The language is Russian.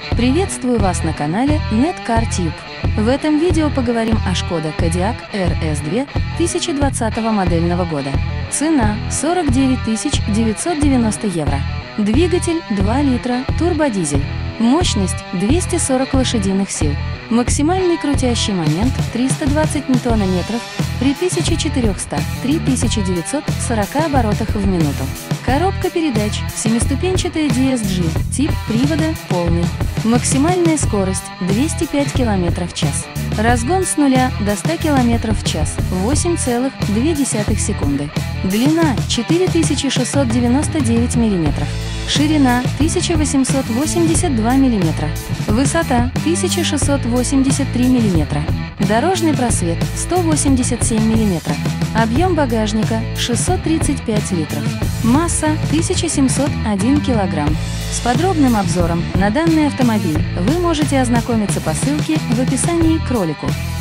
Приветствую вас на канале NetCarTube. В этом видео поговорим о Skoda Kodiaq RS2 2020 модельного года. Цена 49 990 евро. Двигатель 2 литра, турбодизель. Мощность 240 лошадиных сил. Максимальный крутящий момент 320 ньютона-метров при 1400-3940 оборотах в минуту. Коробка передач семиступенчатая DSG, тип привода полный. Максимальная скорость 205 км в час. Разгон с 0 до 100 км в час 8,2 секунды. Длина 4699 мм. Ширина 1882 мм. Высота 1683 мм. Дорожный просвет 187 мм. Объем багажника 635 литров. Масса 1701 кг. С подробным обзором на данный автомобиль вы можете ознакомиться по ссылке в описании к ролику.